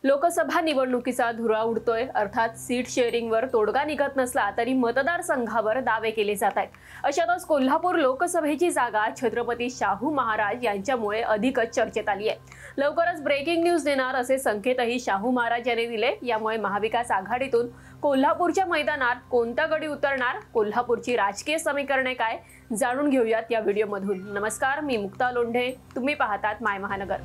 लोकसभा निवडणुकीचा धुरा उडतोय, अर्थात सीट शेअरिंगवर तोडगा निघत नसला तरी मतदारसंघावर दावे केले जात आहेत। अशातच कोल्हापूर लोकसभेची जागा छत्रपती शाहू महाराज यांच्यामुळे अधिकच चर्चेत आली आहे। लवकरच ब्रेकिंग न्यूज देणार असे संकेतही शाहू महाराज यांनी दिले। यामुळे महाविकास आघाडीतून कोल्हापूरच्या मैदानात कोणता गडी उतरणार, कोल्हापूरची राजकीय समीकरणे काय, जाणून घेऊयात या व्हिडिओमधून। नमस्कार, मी मुक्ता लोंढे, तुम्ही पाहतात माय महानगर।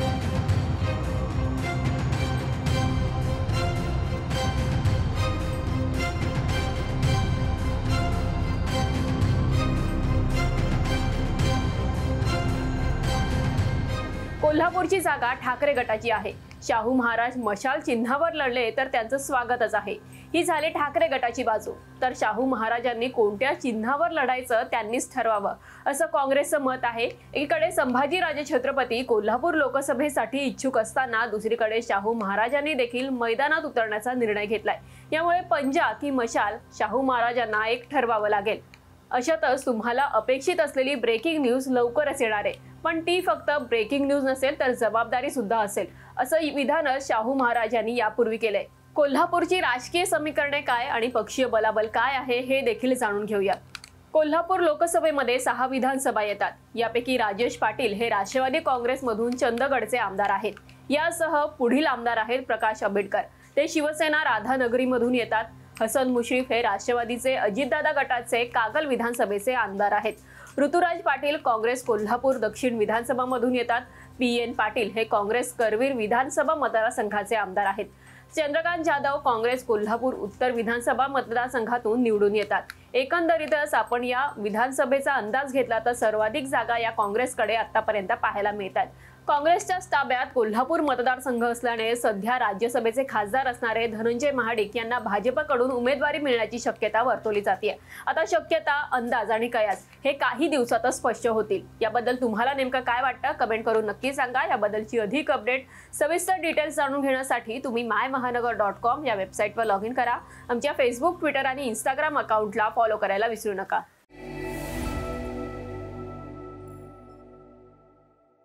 कोल्हापूरची जागा ठाकरे गटाची आहे। शाहू महाराज मशाल चिन्हावर लढले तर त्यांचं स्वागतच आहे। ही झाली ठाकरे गटाची बाजू। तर शाहू महाराजांनी कोणत्या चिन्हावर लढायचं त्यांनीच ठरवावं असं काँग्रेसचं मत आहे। एकीकडे संभाजीराजे छत्रपती कोल्हापूर लोकसभेसाठी इच्छुक असताना दुसरीकडे शाहू महाराजांनी देखील मैदानात उतरण्याचा निर्णय घेतलाय। यामुळे पंजा की मशाल, शाहू महाराजांना एक ठरवावं लागेल। अशातच तुम्हाला अपेक्षित असलेली ब्रेकिंग न्यूज लवकरच येणार आहे, पण ती फक्त ब्रेकिंग न्यूज नसेल तर जबाबदारी सुद्धा असेल, असं विधान शाहू महाराज यांनी यापूर्वी केलंय। कोल्हापूरची राजकीय समीकरणे काय आणि पक्षीय बलाबल काय आहे हे देखील जाणून घेऊया। कोल्हापूर लोकसभेमध्ये 6 विधानसभा येतात। यापैकी राजेश पाटील हे राष्ट्रवादी काँग्रेसमधून चंदगडचे आमदार आहेत। यासह पुढील आमदार आहेत प्रकाश आंबेडकर, ते शिवसेना राधानगरीमधून येतात। हसन मुश्रीफ हे राष्ट्रवादीचे अजितदादा गटाचे कागल विधानसभेचे आमदार आहेत। ऋतुराज पाटील काँग्रेस कोल्हापूर दक्षिण विधानसभा मधून येतात। पी.एन. पाटील हे काँग्रेस करवीर विधानसभा मतदारसंघाचे आमदार आहेत। चंद्रकांत जाधव काँग्रेस कोल्हापूर उत्तर विधानसभा मतदारसंघातून निवडून येतात। एकंदरीतच आपण या विधानसभेचा अंदाज घेतला तर सर्वाधिक जागा या काँग्रेसकडे आतापर्यंत पाहायला मिळतात। काँग्रेसच्या ताब्यात कोल्हापूर मतदारसंघ असल्याने सध्या राज्यसभेचे खासदार असणारे धनंजय महाडिक यांना भाजपकडून उमेदवारी मिळण्याची शक्यता वर्तवली जाते। आता शक्यता, अंदाज आणि कयास हे काही दिवसातच स्पष्ट होतील। याबद्दल तुम्हाला नेमकं काय वाटतं कमेंट करून नक्की सांगा। याबद्दलची अधिक अपडेट, सविस्तर डिटेल्स जाणून घेण्यासाठी तुम्ही mymahaNagar.com या वेबसाईटवर लॉग इन करा। आमच्या फेसबुक, ट्विटर आणि इंस्टाग्राम अकाउंटला फॉलो करायला विसरू नका।